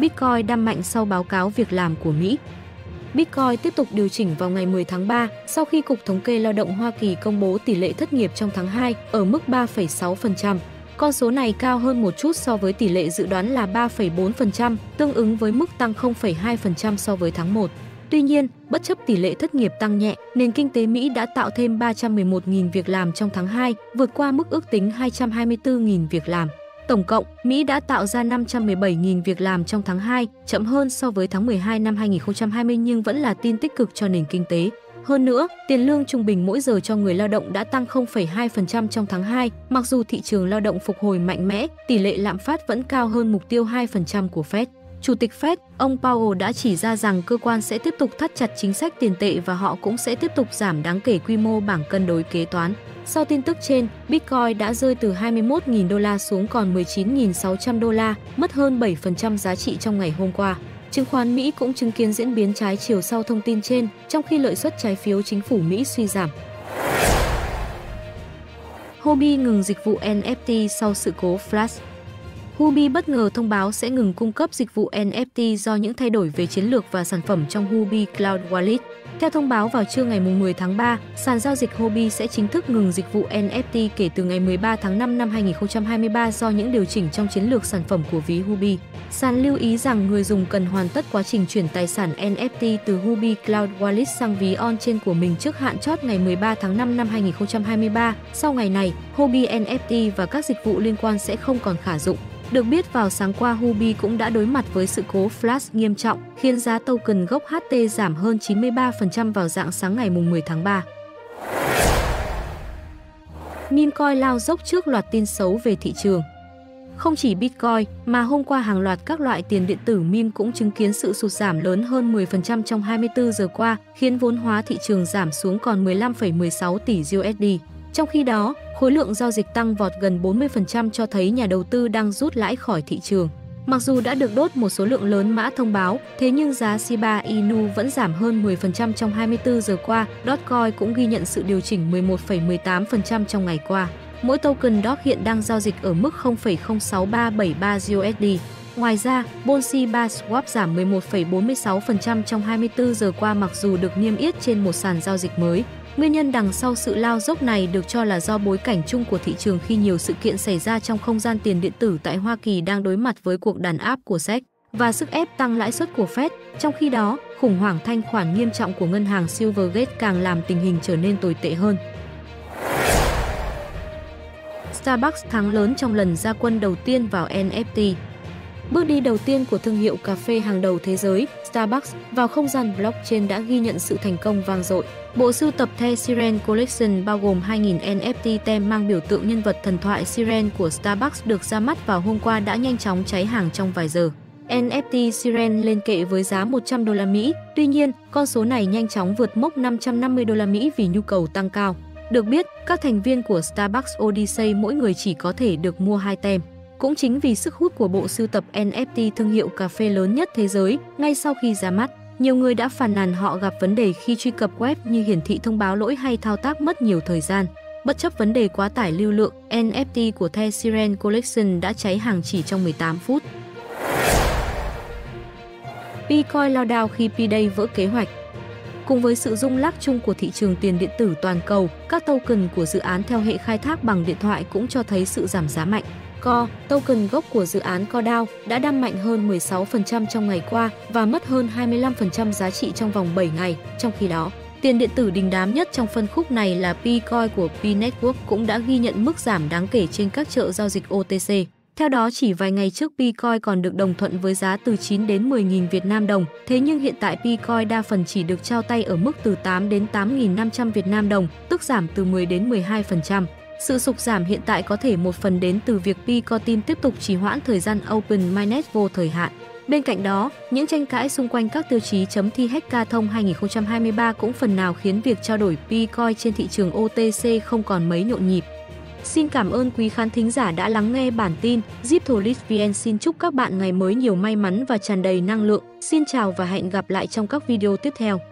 Bitcoin đâm mạnh sau báo cáo việc làm của Mỹ. Bitcoin tiếp tục điều chỉnh vào ngày 10 tháng 3 sau khi Cục Thống kê Lao động Hoa Kỳ công bố tỷ lệ thất nghiệp trong tháng 2 ở mức 3,6%. Con số này cao hơn một chút so với tỷ lệ dự đoán là 3,4%, tương ứng với mức tăng 0,2% so với tháng 1. Tuy nhiên, bất chấp tỷ lệ thất nghiệp tăng nhẹ, nền kinh tế Mỹ đã tạo thêm 311.000 việc làm trong tháng 2, vượt qua mức ước tính 224.000 việc làm. Tổng cộng, Mỹ đã tạo ra 517.000 việc làm trong tháng 2, chậm hơn so với tháng 12 năm 2020 nhưng vẫn là tin tích cực cho nền kinh tế. Hơn nữa, tiền lương trung bình mỗi giờ cho người lao động đã tăng 0,2% trong tháng 2, mặc dù thị trường lao động phục hồi mạnh mẽ, tỷ lệ lạm phát vẫn cao hơn mục tiêu 2% của Fed. Chủ tịch Fed, ông Powell đã chỉ ra rằng cơ quan sẽ tiếp tục thắt chặt chính sách tiền tệ và họ cũng sẽ tiếp tục giảm đáng kể quy mô bảng cân đối kế toán. Sau tin tức trên, Bitcoin đã rơi từ 21.000 đô la xuống còn 19.600 đô la, mất hơn 7% giá trị trong ngày hôm qua. Chứng khoán Mỹ cũng chứng kiến diễn biến trái chiều sau thông tin trên, trong khi lợi suất trái phiếu chính phủ Mỹ suy giảm. Huobi ngừng dịch vụ NFT sau sự cố Flash. Huobi bất ngờ thông báo sẽ ngừng cung cấp dịch vụ NFT do những thay đổi về chiến lược và sản phẩm trong Huobi Cloud Wallet. Theo thông báo vào trưa ngày 10 tháng 3, sàn giao dịch Huobi sẽ chính thức ngừng dịch vụ NFT kể từ ngày 13 tháng 5 năm 2023 do những điều chỉnh trong chiến lược sản phẩm của ví Huobi. Sàn lưu ý rằng người dùng cần hoàn tất quá trình chuyển tài sản NFT từ Huobi Cloud Wallet sang ví on-chain của mình trước hạn chót ngày 13 tháng 5 năm 2023. Sau ngày này, Huobi NFT và các dịch vụ liên quan sẽ không còn khả dụng. Được biết vào sáng qua Huobi cũng đã đối mặt với sự cố Flash nghiêm trọng, khiến giá token gốc HT giảm hơn 93% vào rạng sáng ngày 10 tháng 3. Meme coin lao dốc trước loạt tin xấu về thị trường. Không chỉ Bitcoin, mà hôm qua hàng loạt các loại tiền điện tử meme cũng chứng kiến sự sụt giảm lớn hơn 10% trong 24 giờ qua, khiến vốn hóa thị trường giảm xuống còn 15,16 tỷ USD. Trong khi đó, khối lượng giao dịch tăng vọt gần 40% cho thấy nhà đầu tư đang rút lãi khỏi thị trường. Mặc dù đã được đốt một số lượng lớn mã thông báo, thế nhưng giá Shiba Inu vẫn giảm hơn 10% trong 24 giờ qua. Dogecoin cũng ghi nhận sự điều chỉnh 11,18% trong ngày qua. Mỗi token Doge hiện đang giao dịch ở mức 0,06373 USD. Ngoài ra, Bolsiba Swap giảm 11,46% trong 24 giờ qua mặc dù được niêm yết trên một sàn giao dịch mới. Nguyên nhân đằng sau sự lao dốc này được cho là do bối cảnh chung của thị trường khi nhiều sự kiện xảy ra trong không gian tiền điện tử tại Hoa Kỳ đang đối mặt với cuộc đàn áp của SEC và sức ép tăng lãi suất của Fed. Trong khi đó, khủng hoảng thanh khoản nghiêm trọng của ngân hàng Silvergate càng làm tình hình trở nên tồi tệ hơn. Starbucks thắng lớn trong lần ra quân đầu tiên vào NFT. Bước đi đầu tiên của thương hiệu cà phê hàng đầu thế giới, Starbucks, vào không gian blockchain đã ghi nhận sự thành công vang dội. Bộ sưu tập The Siren Collection bao gồm 2.000 NFT tem mang biểu tượng nhân vật thần thoại Siren của Starbucks được ra mắt vào hôm qua đã nhanh chóng cháy hàng trong vài giờ. NFT Siren lên kệ với giá 100 đô la Mỹ, tuy nhiên, con số này nhanh chóng vượt mốc 550 đô la Mỹ vì nhu cầu tăng cao. Được biết, các thành viên của Starbucks Odyssey mỗi người chỉ có thể được mua 2 tem. Cũng chính vì sức hút của bộ sưu tập NFT thương hiệu cà phê lớn nhất thế giới, ngay sau khi ra mắt, nhiều người đã phàn nàn họ gặp vấn đề khi truy cập web như hiển thị thông báo lỗi hay thao tác mất nhiều thời gian. Bất chấp vấn đề quá tải lưu lượng, NFT của The Siren Collection đã cháy hàng chỉ trong 18 phút. Bitcoin lao đao khi P-Day vỡ kế hoạch. Cùng với sự rung lắc chung của thị trường tiền điện tử toàn cầu, các token của dự án theo hệ khai thác bằng điện thoại cũng cho thấy sự giảm giá mạnh. Co, token gốc của dự án CoDAO, đã đâm mạnh hơn 16% trong ngày qua và mất hơn 25% giá trị trong vòng 7 ngày. Trong khi đó, tiền điện tử đình đám nhất trong phân khúc này là P-Coin của P-Network cũng đã ghi nhận mức giảm đáng kể trên các chợ giao dịch OTC. Theo đó, chỉ vài ngày trước P-Coin còn được đồng thuận với giá từ 9 đến 10.000 Việt Nam đồng, thế nhưng hiện tại P-Coin đa phần chỉ được trao tay ở mức từ 8 đến 8.500 Việt Nam đồng, tức giảm từ 10 đến 12%. Sự sụt giảm hiện tại có thể một phần đến từ việc P-Coin Team tiếp tục trì hoãn thời gian Open Mainnet vô thời hạn. Bên cạnh đó, những tranh cãi xung quanh các tiêu chí chấm thi Hackathon 2023 cũng phần nào khiến việc trao đổi P-Coin trên thị trường OTC không còn mấy nhộn nhịp. Xin cảm ơn quý khán thính giả đã lắng nghe bản tin. Ziptolist.vn xin chúc các bạn ngày mới nhiều may mắn và tràn đầy năng lượng. Xin chào và hẹn gặp lại trong các video tiếp theo.